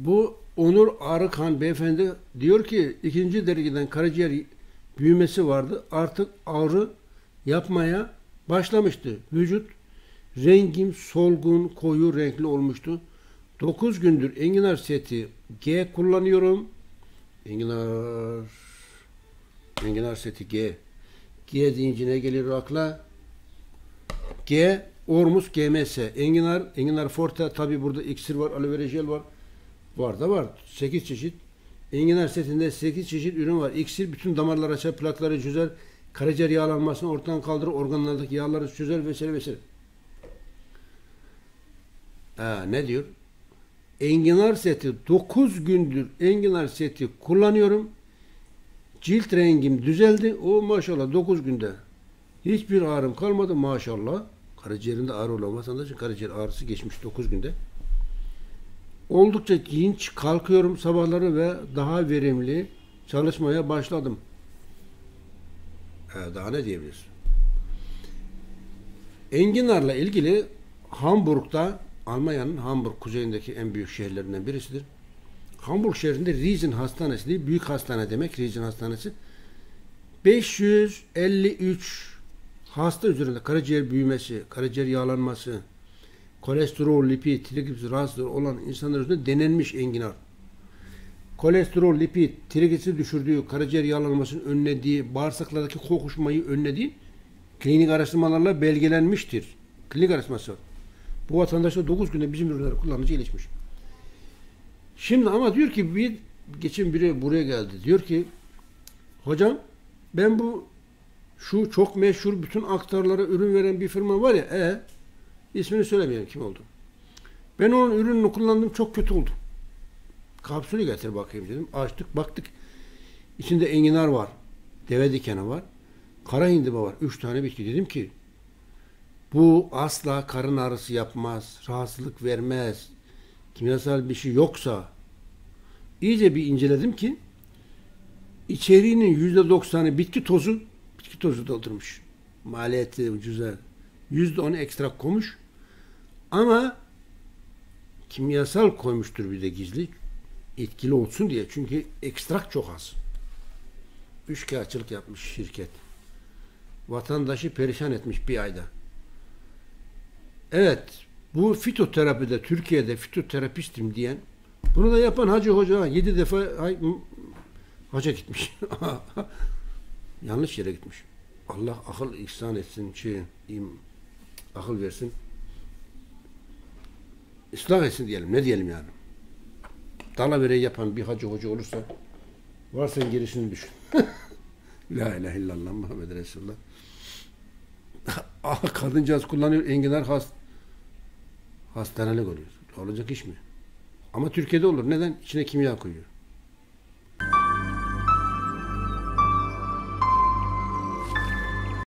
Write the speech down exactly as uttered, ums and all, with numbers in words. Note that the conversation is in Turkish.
Bu Onur Arıkan beyefendi diyor ki ikinci dereceden karaciğer büyümesi vardı. Artık ağrı yapmaya başlamıştı. Vücut rengim solgun, koyu renkli olmuştu. dokuz gündür enginar seti G kullanıyorum. Enginar enginar seti G. G deyince ne gelir akla? G, Ormus G M S. Enginar, Enginar Forte. Tabi burada iksir var, aloe vera jel var. Var da var. sekiz çeşit. Enginar setinde sekiz çeşit ürün var. İksir bütün damarları açar, plakları çözer, karaciğer yağlanmasını ortadan kaldırır, organlardaki yağları çözer vesaire vesaire. Ha, ne diyor? Enginar seti dokuz gündür enginar seti kullanıyorum. Cilt rengim düzeldi. O maşallah dokuz günde. Hiçbir ağrım kalmadı maşallah. Karaciğerinde ağrı olan vatandaşın karaciğer ağrısı geçmiş dokuz günde. Oldukça dinç kalkıyorum sabahları ve daha verimli çalışmaya başladım. Ee, daha ne diyebiliriz? Enginarla ilgili Hamburg'da, Almanya'nın Hamburg kuzeyindeki en büyük şehirlerinden birisidir. Hamburg şehrinde Riesen Hastanesi değil, büyük hastane demek, Riesen Hastanesi. beş yüz elli üç hasta üzerinde karaciğer büyümesi, karaciğer yağlanması, kolesterol, lipid, trigliserit rahatsızlığı olan insanlar üzerinde denenmiş enginar. Kolesterol, lipid, trigliserit düşürdüğü, karaciğer yağlanmasını önlediği, bağırsaklardaki kokuşmayı önlediği klinik araştırmalarla belgelenmiştir. Klinik araştırması var. Bu vatandaşlar dokuz günde bizim ürünleri kullanıcı iyileşmiş. Şimdi ama diyor ki bir geçen biri buraya geldi. Diyor ki hocam ben bu şu çok meşhur bütün aktarlara ürün veren bir firma var ya e ismini söylemeyelim kim oldu. Ben onun ürününü kullandım çok kötü oldu. Kapsülü getir bakayım dedim. Açtık baktık. İçinde enginar var. Deve dikeni var. Kara hindiba var. Üç tane bitki. Dedim ki bu asla karın ağrısı yapmaz. Rahatsızlık vermez. Kimyasal bir şey yoksa iyice bir inceledim ki içeriğinin yüzde doksanı bitki tozu bitki tozu doldurmuş. Maliyeti ucuza. Yüzde onu ekstrak koymuş. Ama kimyasal koymuştur bir de gizli. Etkili olsun diye. Çünkü ekstrak çok az. Üçkağıtçılık yapmış şirket. Vatandaşı perişan etmiş bir ayda. Evet. Bu fitoterapide Türkiye'de fitoterapistim diyen bunu da yapan hacı hoca yedi defa ay, hoca gitmiş. Yanlış yere gitmiş. Allah akıl ihsan etsin. Şey, akıl versin. İslah etsin diyelim. Ne diyelim yani? Dalavereyi yapan bir hacı hoca olursa varsa gerisini düşün. La ilahe illallah Muhammed Resulullah. Kadıncağız kullanıyor. Enginar hast hastanelik oluyor. Olacak iş mi? Ama Türkiye'de olur. Neden? İçine kimya koyuyor.